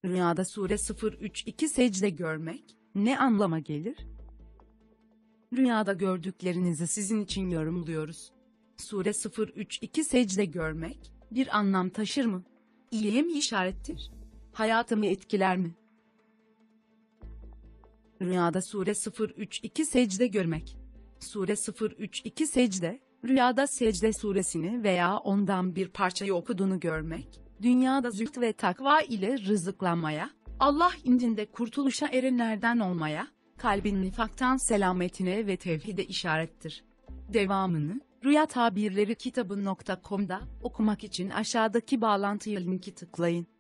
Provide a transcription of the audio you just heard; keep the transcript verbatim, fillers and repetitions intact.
Rüyada Sure sıfır üç iki secde görmek ne anlama gelir? Rüyada gördüklerinizi sizin için yorumluyoruz. Sure sıfır üç iki secde görmek bir anlam taşır mı? İyiye mi işarettir? Hayatımı etkiler mi? Rüyada Sure sıfır üç iki secde görmek. Sure sıfır üç iki secde, rüyada Secde suresini veya ondan bir parçayı okuduğunu görmek, dünyada zühd ve takva ile rızıklanmaya, Allah indinde kurtuluşa erenlerden olmaya, kalbin nifaktan selametine ve tevhide işarettir. Devamını, rüya tabirleri kitabı nokta com'da okumak için aşağıdaki bağlantıya linki tıklayın.